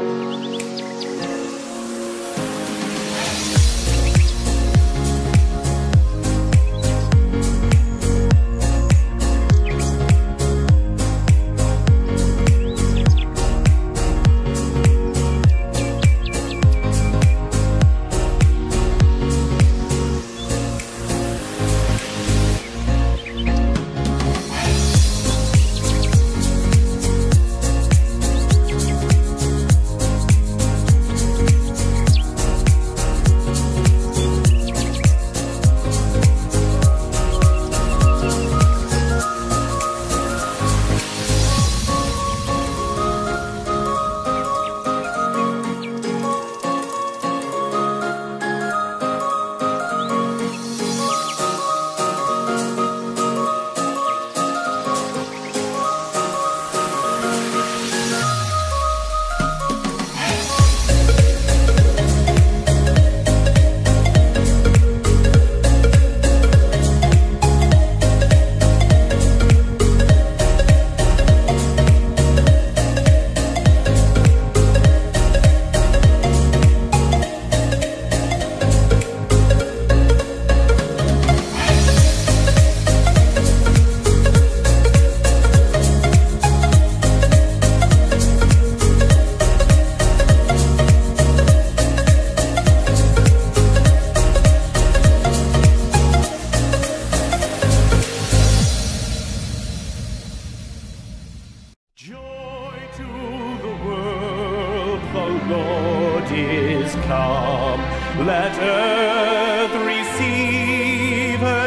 Let earth receive her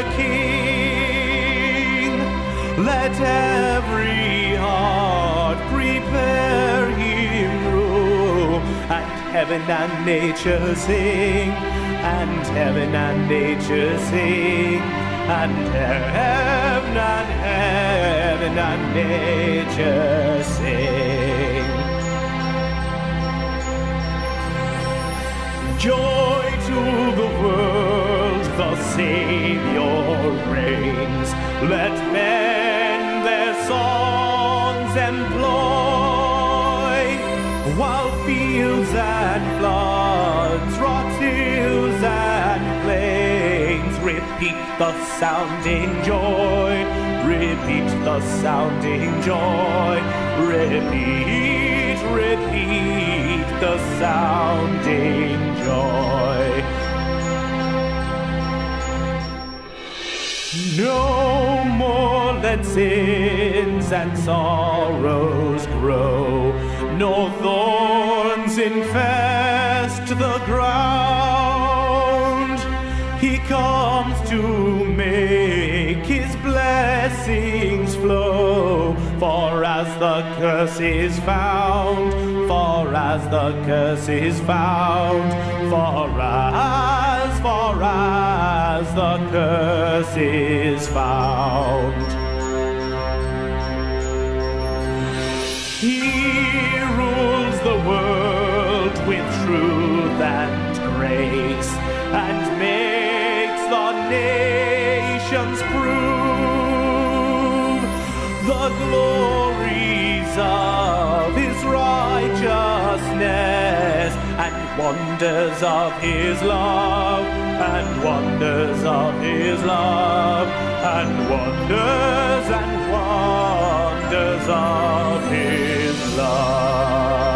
King. Let every heart prepare him room. And heaven and nature sing. And heaven and nature sing. And heaven and nature sing. Joy to the world, the Savior reigns. Let men their songs employ, while fields and floods, rock hills and plains, repeat the sounding joy, repeat the sounding joy, repeat, repeat the sounding joy. No more let sins and sorrows grow, nor thorns infest the ground. He comes to make his blessings flow, for as the curse is found, for as the curse is found, for as the curse is found. He rules the world with truth and grace, and makes the nations prove the glories of his righteousness, and wonders of his love, and wonders of his love, and wonders of his love.